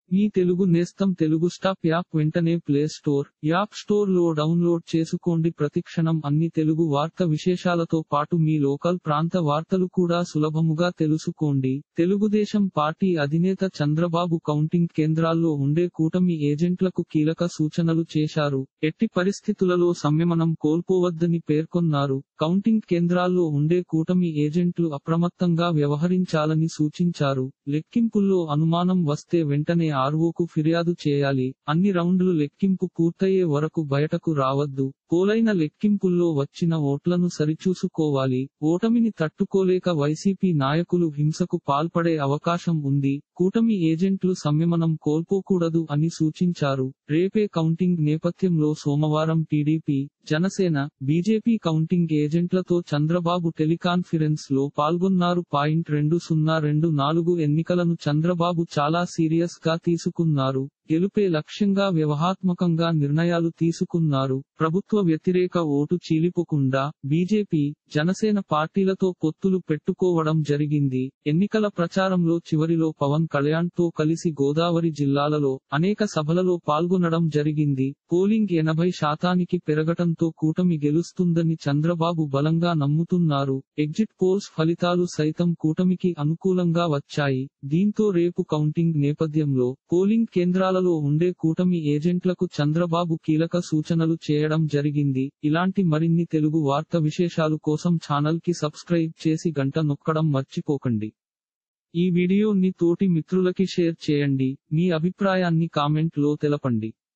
మీ తెలుగు నేస్తం Telugu stop app వెంటనే play store, app store లో డౌన్లోడ్ చేసుకోండి. ప్రతిక్షణం అన్ని తెలుగు వార్త విశేషాలతో పాటు మీ లోకల్ ప్రాంత వార్తలు కూడా సులభముగా తెలుసుకోండి. తెలుగుదేశం పార్టీ అధినేత చంద్రబాబు కౌంటింగ్ కేంద్రాల్లో ఉండే కూటమి ఏజెంట్లకు కీలక సూచనలు చేశారు. ఎట్టి పరిస్థితులలో సంయమనం కోల్పోవద్దని పేర్కొన్నారు. కౌంటింగ్ కేంద్రాల్లో ఉండే కూటమి ఏజెంట్లు అప్రమత్తంగా వ్యవహరించాలని సూచించారు. లెక్కింపుల్లో అనుమానం వస్తే వెంటనే ఆర్ఓకు ఫిర్యాదు చేయాలి. అన్ని రౌండ్లు లెక్కింపు పూర్తయ్యే వరకు బయటకు రావద్దు. పోలైన లెక్కింపుల్లో వచ్చిన ఓట్లను సరిచూసుకోవాలి. ఓటమిని తట్టుకోలేక వైసీపీ నాయకులు హింసకు పాల్పడే అవకాశం ఉంది. కూటమి ఏజెంట్లు సంయమనం కోల్పోకూడదు అని సూచించారు. రేపే కౌంటింగ్ నేపథ్యంలో సోమవారం టీడీపీ, జనసేన, బీజేపీ కౌంటింగ్ ఏజెంట్లతో చంద్రబాబు టెలికాన్ఫరెన్స్ లో పాల్గొన్నారు. 2024 ఎన్నికలను చంద్రబాబు చాలా సీరియస్ గా తీసుకున్నారు. గెలుపే లక్ష్యంగా వ్యూహాత్మకంగా నిర్ణయాలు తీసుకున్నారు. ప్రభుత్వ వ్యతిరేక ఓటు చీలిపోకుండా బీజేపీ, జనసేన పార్టీలతో పొత్తులు పెట్టుకోవడం జరిగింది. ఎన్నికల ప్రచారంలో చివరిలో పవన్ కళ్యాణ్ తో కలిసి గోదావరి జిల్లాలలో అనేక సభలలో పాల్గొనడం జరిగింది. పోలింగ్ 80% పెరగటంతో కూటమి గెలుస్తుందని చంద్రబాబు బలంగా నమ్ముతున్నారు. ఎగ్జిట్ పోల్స్ ఫలితాలు సైతం కూటమికి అనుకూలంగా వచ్చాయి. దీంతో రేపు కౌంటింగ్ నేపథ్యంలో పోలింగ్ కేంద్రాలలో ఉండే కూటమి ఏజెంట్లకు చంద్రబాబు కీలక సూచనలు చేయడం జరిగింది. ఇలాంటి మరిన్ని తెలుగు వార్త విశేషాలు కోసం ఛానల్ కి సబ్స్క్రైబ్ చేసి గంట నొక్కడం మర్చిపోకండి. ఈ వీడియోని తోటి మిత్రులకి షేర్ చేయండి. మీ అభిప్రాయాన్ని కామెంట్ లో తెలపండి.